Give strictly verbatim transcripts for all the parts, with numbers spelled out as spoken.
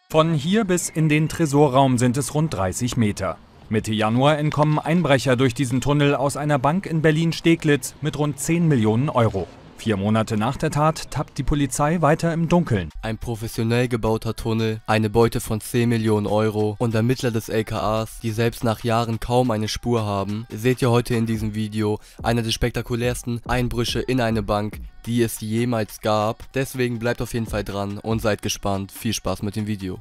Von hier bis in den Tresorraum sind es rund dreißig Meter. Mitte Januar entkommen Einbrecher durch diesen Tunnel aus einer Bank in Berlin-Steglitz mit rund zehn Millionen Euro. Vier Monate nach der Tat tappt die Polizei weiter im Dunkeln. Ein professionell gebauter Tunnel, eine Beute von zehn Millionen Euro und Ermittler des L K As, die selbst nach Jahren kaum eine Spur haben, seht ihr heute in diesem Video einer der spektakulärsten Einbrüche in eine Bank, die es jemals gab. Deswegen bleibt auf jeden Fall dran und seid gespannt. Viel Spaß mit dem Video.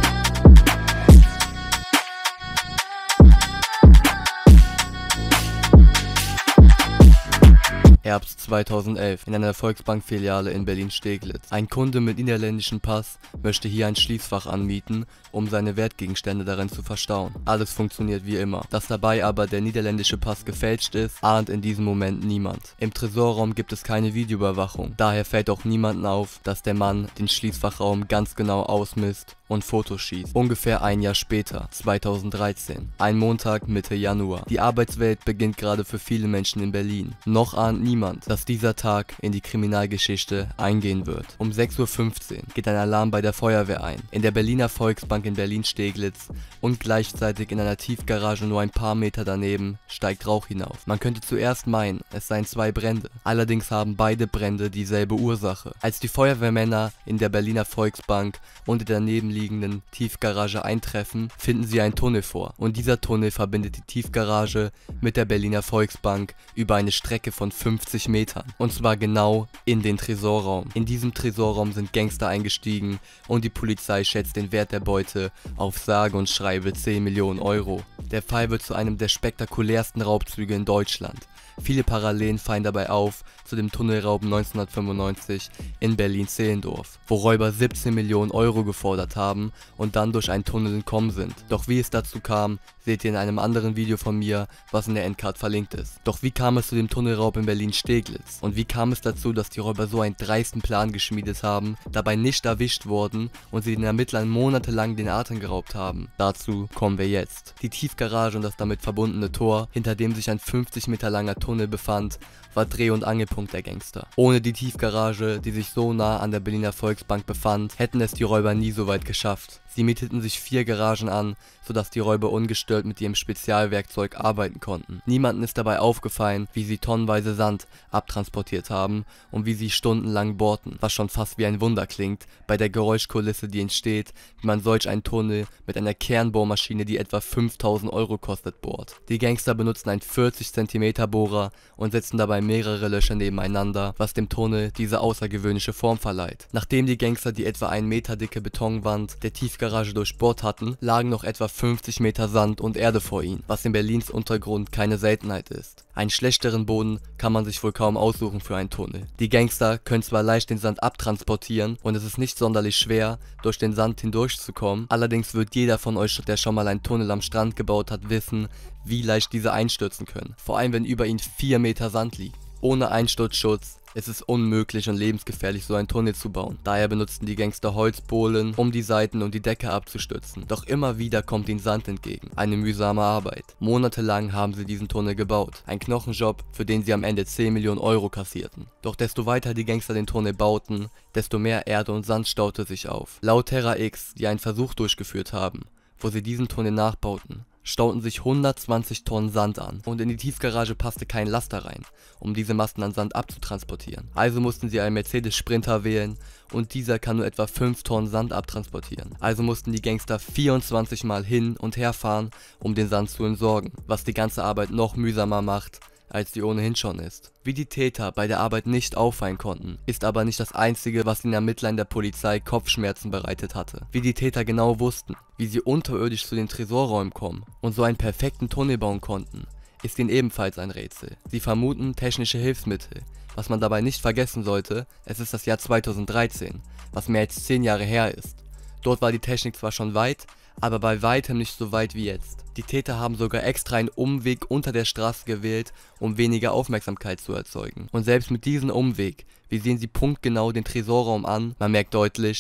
Herbst zweitausendelf in einer Volksbank-Filiale in Berlin-Steglitz. Ein Kunde mit niederländischem Pass möchte hier ein Schließfach anmieten, um seine Wertgegenstände darin zu verstauen. Alles funktioniert wie immer. Dass dabei aber der niederländische Pass gefälscht ist, ahnt in diesem Moment niemand. Im Tresorraum gibt es keine Videoüberwachung. Daher fällt auch niemandem auf, dass der Mann den Schließfachraum ganz genau ausmisst und Fotos schießt. Ungefähr ein Jahr später, zweitausenddreizehn. Ein Montag Mitte Januar. Die Arbeitswelt beginnt gerade für viele Menschen in Berlin. Noch ahnt niemand, dass dieser Tag in die Kriminalgeschichte eingehen wird. Um sechs Uhr fünfzehn geht ein Alarm bei der Feuerwehr ein. In der Berliner Volksbank in Berlin-Steglitz und gleichzeitig in einer Tiefgarage nur ein paar Meter daneben steigt Rauch hinauf. Man könnte zuerst meinen, es seien zwei Brände. Allerdings haben beide Brände dieselbe Ursache. Als die Feuerwehrmänner in der Berliner Volksbank und in der nebenliegenden Tiefgarage eintreffen, finden sie einen Tunnel vor. Und dieser Tunnel verbindet die Tiefgarage mit der Berliner Volksbank über eine Strecke von fünfzig Metern. Und zwar genau in den Tresorraum. In diesem Tresorraum sind Gangster eingestiegen und die Polizei schätzt den Wert der Beute auf sage und schreibe zehn Millionen Euro. Der Fall wird zu einem der spektakulärsten Raubzüge in Deutschland. Viele Parallelen fallen dabei auf zu dem Tunnelraub neunzehnhundertfünfundneunzig in Berlin-Zehlendorf, wo Räuber siebzehn Millionen Euro gefordert haben und dann durch einen Tunnel entkommen sind. Doch wie es dazu kam, seht ihr in einem anderen Video von mir, was in der Endcard verlinkt ist. Doch wie kam es zu dem Tunnelraub in Berlin-Steglitz? Und wie kam es dazu, dass die Räuber so einen dreisten Plan geschmiedet haben, dabei nicht erwischt wurden und sie den Ermittlern monatelang den Atem geraubt haben? Dazu kommen wir jetzt. Die Tiefgarage und das damit verbundene Tor, hinter dem sich ein fünfzig Meter langer Tunnel befand, war Dreh- und Angelpunkt der Gangster. Ohne die Tiefgarage, die sich so nah an der Berliner Volksbank befand, hätten es die Räuber nie so weit geschafft. Sie mieteten sich vier Garagen an, sodass die Räuber ungestört mit ihrem Spezialwerkzeug arbeiten konnten. Niemandem ist dabei aufgefallen, wie sie tonnenweise Sand abtransportiert haben und wie sie stundenlang bohrten, was schon fast wie ein Wunder klingt, bei der Geräuschkulisse, die entsteht, wie man solch einen Tunnel mit einer Kernbohrmaschine, die etwa fünftausend Euro kostet, bohrt. Die Gangster benutzten einen vierzig Zentimeter Bohrer und setzten dabei mehrere Löcher nebeneinander, was dem Tunnel diese außergewöhnliche Form verleiht. Nachdem die Gangster die etwa ein Meter dicke Betonwand der Tiefgarage durchbohrt hatten, lagen noch etwa fünfzig Meter Sand und Erde vor ihnen, was in Berlins Untergrund keine Seltenheit ist. Einen schlechteren Boden kann man sich wohl kaum aussuchen für einen Tunnel. Die Gangster können zwar leicht den Sand abtransportieren und es ist nicht sonderlich schwer, durch den Sand hindurchzukommen, allerdings wird jeder von euch, der schon mal einen Tunnel am Strand gebaut hat, wissen, wie leicht diese einstürzen können. Vor allem, wenn über ihnen vier Meter Sand liegt. Ohne Einsturzschutz ist es unmöglich und lebensgefährlich, so einen Tunnel zu bauen. Daher benutzten die Gangster Holzbohlen, um die Seiten und die Decke abzustützen. Doch immer wieder kommt ihnen Sand entgegen. Eine mühsame Arbeit. Monatelang haben sie diesen Tunnel gebaut. Ein Knochenjob, für den sie am Ende zehn Millionen Euro kassierten. Doch desto weiter die Gangster den Tunnel bauten, desto mehr Erde und Sand staute sich auf. Laut Terra X, die einen Versuch durchgeführt haben, wo sie diesen Tunnel nachbauten, stauten sich hundertzwanzig Tonnen Sand an und in die Tiefgarage passte kein Laster rein, um diese Massen an Sand abzutransportieren. Also mussten sie einen Mercedes Sprinter wählen und dieser kann nur etwa fünf Tonnen Sand abtransportieren. Also mussten die Gangster vierundzwanzig Mal hin und her fahren, um den Sand zu entsorgen, was die ganze Arbeit noch mühsamer macht, als sie ohnehin schon ist. Wie die Täter bei der Arbeit nicht auffallen konnten, ist aber nicht das einzige, was den Ermittlern der Polizei Kopfschmerzen bereitet hatte. Wie die Täter genau wussten, wie sie unterirdisch zu den Tresorräumen kommen und so einen perfekten Tunnel bauen konnten, ist ihnen ebenfalls ein Rätsel. Sie vermuten technische Hilfsmittel. Was man dabei nicht vergessen sollte, es ist das Jahr zweitausenddreizehn, was mehr als zehn Jahre her ist. Dort war die Technik zwar schon weit, aber bei weitem nicht so weit wie jetzt. Die Täter haben sogar extra einen Umweg unter der Straße gewählt, um weniger Aufmerksamkeit zu erzeugen. Und selbst mit diesem Umweg, wie sehen sie punktgenau den Tresorraum an, man merkt deutlich,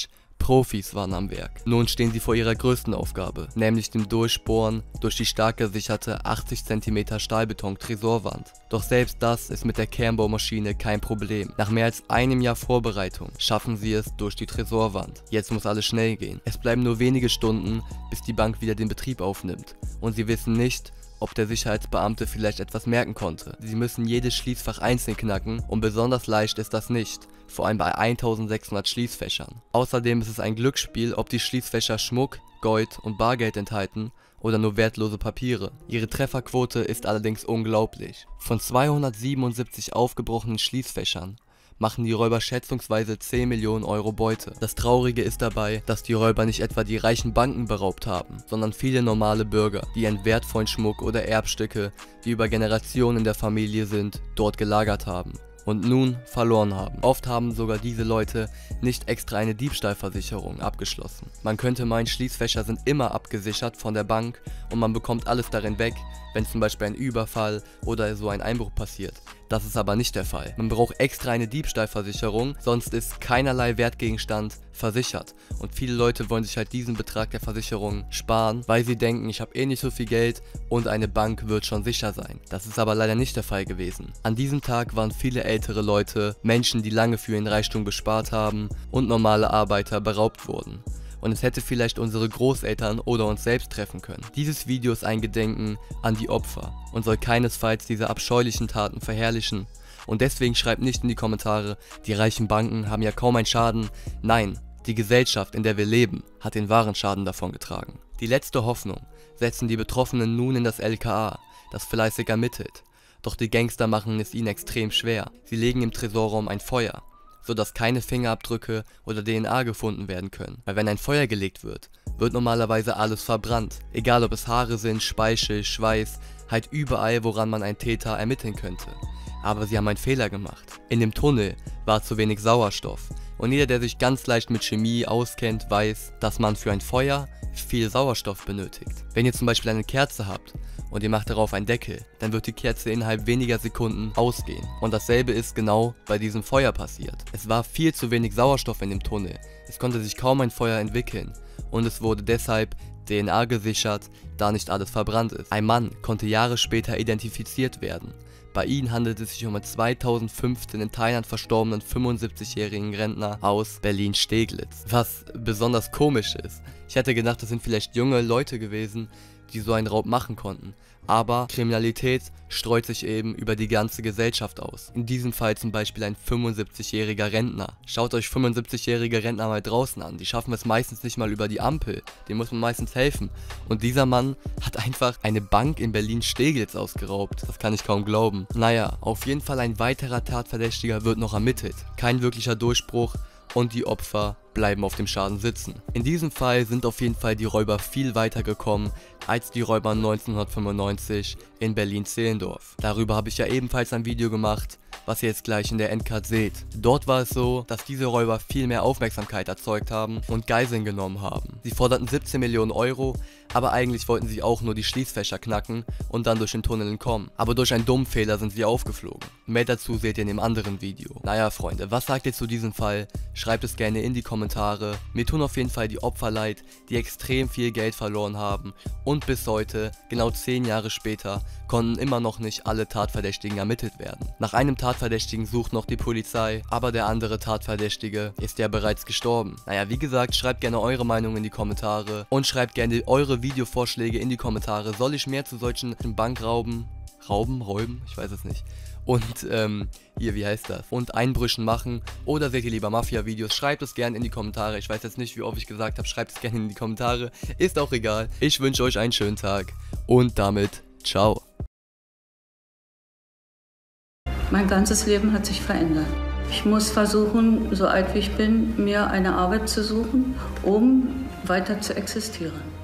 Profis waren am Werk. Nun stehen sie vor ihrer größten Aufgabe, nämlich dem Durchbohren durch die stark gesicherte achtzig Zentimeter Stahlbeton-Tresorwand. Doch selbst das ist mit der Kernbohrmaschine kein Problem. Nach mehr als einem Jahr Vorbereitung schaffen sie es durch die Tresorwand. Jetzt muss alles schnell gehen. Es bleiben nur wenige Stunden, bis die Bank wieder den Betrieb aufnimmt. Und sie wissen nicht, ob der Sicherheitsbeamte vielleicht etwas merken konnte. Sie müssen jedes Schließfach einzeln knacken und besonders leicht ist das nicht, vor allem bei eintausendsechshundert Schließfächern. Außerdem ist es ein Glücksspiel, ob die Schließfächer Schmuck, Gold und Bargeld enthalten oder nur wertlose Papiere. Ihre Trefferquote ist allerdings unglaublich. Von zweihundertsiebenundsiebzig aufgebrochenen Schließfächern machen die Räuber schätzungsweise zehn Millionen Euro Beute. Das Traurige ist dabei, dass die Räuber nicht etwa die reichen Banken beraubt haben, sondern viele normale Bürger, die ihren wertvollen Schmuck oder Erbstücke, die über Generationen in der Familie sind, dort gelagert haben und nun verloren haben. Oft haben sogar diese Leute nicht extra eine Diebstahlversicherung abgeschlossen. Man könnte meinen, Schließfächer sind immer abgesichert von der Bank und man bekommt alles darin weg, wenn zum Beispiel ein Überfall oder so ein Einbruch passiert. Das ist aber nicht der Fall. Man braucht extra eine Diebstahlversicherung, sonst ist keinerlei Wertgegenstand versichert. Und viele Leute wollen sich halt diesen Betrag der Versicherung sparen, weil sie denken, ich habe eh nicht so viel Geld und eine Bank wird schon sicher sein. Das ist aber leider nicht der Fall gewesen. An diesem Tag waren viele ältere Leute, Menschen, die lange für ihren Reichtum gespart haben und normale Arbeiter beraubt wurden. Und es hätte vielleicht unsere Großeltern oder uns selbst treffen können. Dieses Video ist ein Gedenken an die Opfer und soll keinesfalls diese abscheulichen Taten verherrlichen. Und deswegen schreibt nicht in die Kommentare, die reichen Banken haben ja kaum einen Schaden. Nein, die Gesellschaft, in der wir leben, hat den wahren Schaden davongetragen. Die letzte Hoffnung setzen die Betroffenen nun in das L K A, das fleißig ermittelt. Doch die Gangster machen es ihnen extrem schwer. Sie legen im Tresorraum ein Feuer, sodass keine Fingerabdrücke oder D N A gefunden werden können. Weil wenn ein Feuer gelegt wird, wird normalerweise alles verbrannt. Egal ob es Haare sind, Speichel, Schweiß, halt überall, woran man einen Täter ermitteln könnte. Aber sie haben einen Fehler gemacht. In dem Tunnel war zu wenig Sauerstoff. Und jeder, der sich ganz leicht mit Chemie auskennt, weiß, dass man für ein Feuer viel Sauerstoff benötigt. Wenn ihr zum Beispiel eine Kerze habt und ihr macht darauf einen Deckel, dann wird die Kerze innerhalb weniger Sekunden ausgehen. Und dasselbe ist genau bei diesem Feuer passiert. Es war viel zu wenig Sauerstoff in dem Tunnel. Es konnte sich kaum ein Feuer entwickeln. Und es wurde deshalb D N A gesichert, da nicht alles verbrannt ist. Ein Mann konnte Jahre später identifiziert werden. Bei ihnen handelt es sich um einen zweitausendfünfzehn in Thailand verstorbenen fünfundsiebzigjährigen Rentner aus Berlin-Steglitz. Was besonders komisch ist. Ich hätte gedacht, das sind vielleicht junge Leute gewesen, die so einen Raub machen konnten. Aber Kriminalität streut sich eben über die ganze Gesellschaft aus. In diesem Fall zum Beispiel ein fünfundsiebzigjähriger Rentner. Schaut euch fünfundsiebzigjährige Rentner mal draußen an. Die schaffen es meistens nicht mal über die Ampel. Denen muss man meistens helfen. Und dieser Mann hat einfach eine Bank in Berlin-Steglitz ausgeraubt. Das kann ich kaum glauben. Naja, auf jeden Fall ein weiterer Tatverdächtiger wird noch ermittelt. Kein wirklicher Durchbruch und die Opfer bleiben auf dem Schaden sitzen. In diesem Fall sind auf jeden Fall die Räuber viel weiter gekommen als die Räuber neunzehnhundertfünfundneunzig in Berlin-Zehlendorf. Darüber habe ich ja ebenfalls ein Video gemacht, was ihr jetzt gleich in der Endcard seht. Dort war es so, dass diese Räuber viel mehr Aufmerksamkeit erzeugt haben und Geiseln genommen haben. Sie forderten siebzehn Millionen Euro, aber eigentlich wollten sie auch nur die Schließfächer knacken und dann durch den Tunnel entkommen. Aber durch einen dummen Fehler sind sie aufgeflogen. Mehr dazu seht ihr in dem anderen Video. Naja Freunde, was sagt ihr zu diesem Fall? Schreibt es gerne in die Kommentare. Mir tun auf jeden Fall die Opfer leid, die extrem viel Geld verloren haben und bis heute, genau zehn Jahre später, konnten immer noch nicht alle Tatverdächtigen ermittelt werden. Nach einem Tatverdächtigen sucht noch die Polizei, aber der andere Tatverdächtige ist ja bereits gestorben. Naja, wie gesagt, schreibt gerne eure Meinung in die Kommentare und schreibt gerne eure Videovorschläge in die Kommentare. Soll ich mehr zu solchen Bankrauben, Rauben, Räuben, ich weiß es nicht, und ähm, hier, wie heißt das, und Einbrüchen machen, oder seht ihr lieber Mafia-Videos? Schreibt es gerne in die Kommentare. Ich weiß jetzt nicht, wie oft ich gesagt habe, schreibt es gerne in die Kommentare, ist auch egal. Ich wünsche euch einen schönen Tag und damit ciao. Mein ganzes Leben hat sich verändert. Ich muss versuchen, so alt wie ich bin, mir eine Arbeit zu suchen, um weiter zu existieren.